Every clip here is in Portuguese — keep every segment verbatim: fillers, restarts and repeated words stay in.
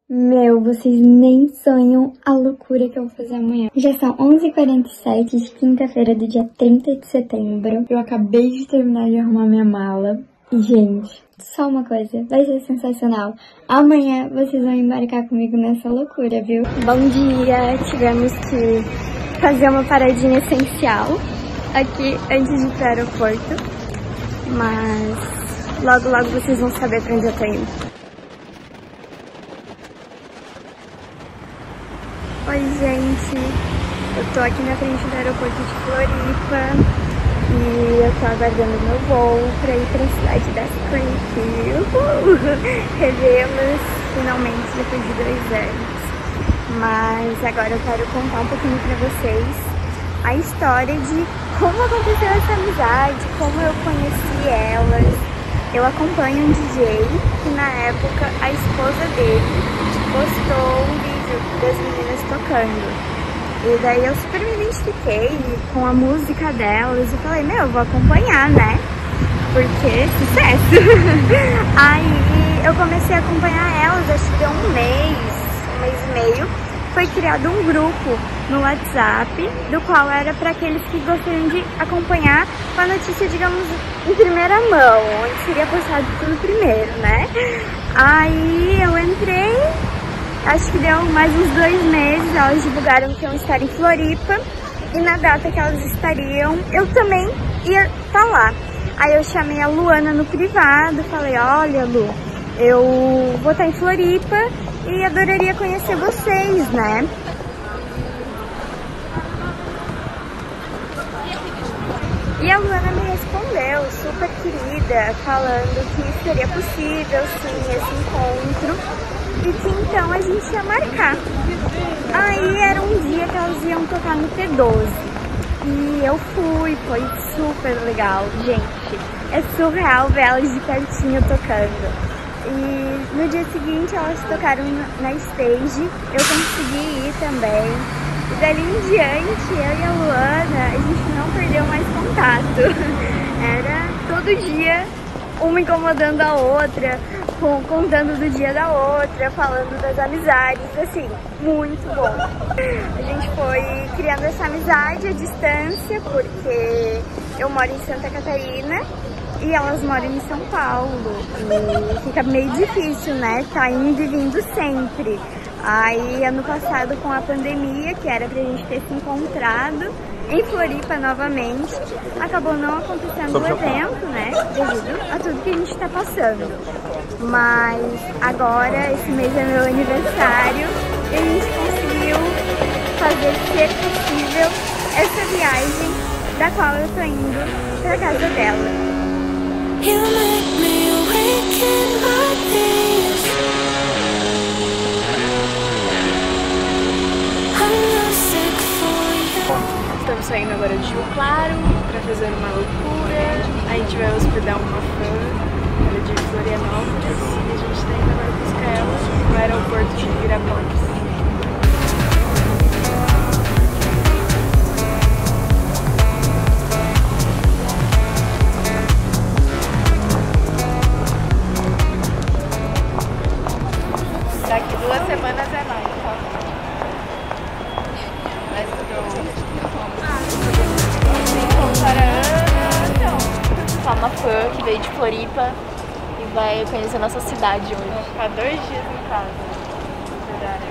Meu, vocês nem sonham a loucura que eu vou fazer amanhã. Já são onze e quarenta e sete de quinta-feira do dia trinta de setembro. Eu acabei de terminar de arrumar minha mala. E, gente, só uma coisa, vai ser sensacional. Amanhã vocês vão embarcar comigo nessa loucura, viu? Bom dia! Tivemos que fazer uma paradinha essencial aqui antes de ir pro aeroporto. Mas logo, logo vocês vão saber pra onde eu tô indo. Oi, gente, eu tô aqui na frente do aeroporto de Floripa e eu tô aguardando meu voo pra ir pra cidade das Creek. Uhul! Revê-los finalmente depois de dois anos. Mas agora eu quero contar um pouquinho pra vocês a história de como aconteceu essa amizade, como eu conheci elas. Eu acompanho um D J que na época a esposa dele postou um vídeo das meninas tocando. E daí eu super me identifiquei com a música delas e falei, meu, eu vou acompanhar, né? Porque sucesso! Aí eu comecei a acompanhar elas, acho que deu um mês, um mês e meio. Foi criado um grupo no WhatsApp, do qual era para aqueles que gostariam de acompanhar com a notícia, digamos, em primeira mão, onde seria postado tudo primeiro, né? Aí eu entrei, acho que deu mais uns dois meses, elas divulgaram que iam estar em Floripa e na data que elas estariam, eu também ia estar lá. Aí eu chamei a Luana no privado, falei, olha, Lu, eu vou estar em Floripa e adoraria conhecer vocês, né? E a Luana me respondeu, super querida, falando que seria possível, sim, esse encontro. E que então a gente ia marcar. Aí era um dia que elas iam tocar no T doze. E eu fui, foi super legal, gente. É surreal ver elas de pertinho tocando. E no dia seguinte elas tocaram na stage, eu consegui ir também. E dali em diante, eu e a Luana, a gente não perdeu mais contato. Era todo dia uma incomodando a outra, contando do dia da outra, falando das amizades, assim, muito bom. A gente foi criando essa amizade à distância, porque eu moro em Santa Catarina e elas moram em São Paulo. E fica meio difícil, né? Tá indo e vindo sempre. Aí, ano passado, com a pandemia, que era pra gente ter se encontrado em Floripa novamente, acabou não acontecendo o evento, né, devido a tudo que a gente tá passando. Mas agora, esse mês é meu aniversário e a gente conseguiu fazer ser possível essa viagem da qual eu tô indo pra casa dela. You make me awaken like this. Estamos saindo agora de Rio Claro para fazer uma loucura. A gente vai hospedar uma fã, ela é de Florianópolis, e a gente está indo agora buscar ela no aeroporto de Viracopos. Daqui duas semanas é nóis, tá? Tá uma fã que veio de Floripa e vai conhecer a nossa cidade hoje. Vou ficar dois dias em casa. Verdade.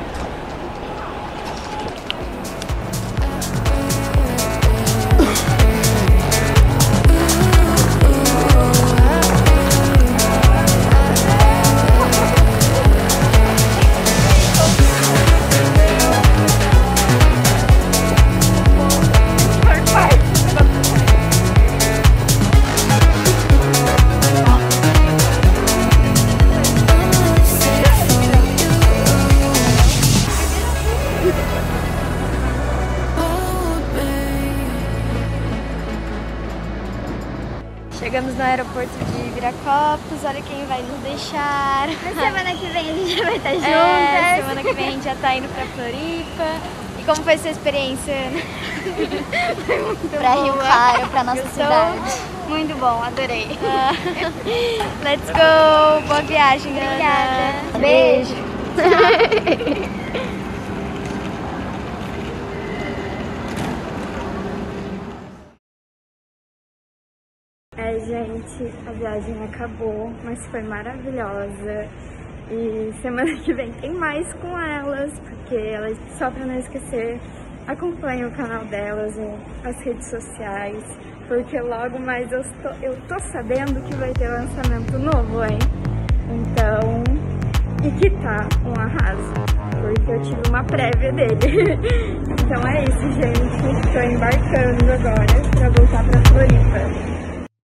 Chegamos no aeroporto de Viracopos, olha quem vai nos deixar. Na semana que vem a gente já vai estar juntas. É, semana que vem a gente já tá indo pra Floripa. E como foi sua experiência? Foi muito pra boa. Rio Claro, pra nossa Gostou? cidade. Muito bom, adorei. Uh, let's go! Boa viagem, Obrigada. Ana. Beijo. É, gente, a viagem acabou, mas foi maravilhosa. E semana que vem tem mais com elas, porque elas, só pra não esquecer, acompanhem o canal delas, as redes sociais, porque logo mais eu tô, eu tô sabendo que vai ter lançamento novo, hein? Então, e que tá um arraso, porque eu tive uma prévia dele. Então é isso, gente, tô embarcando agora pra voltar pra Floripa.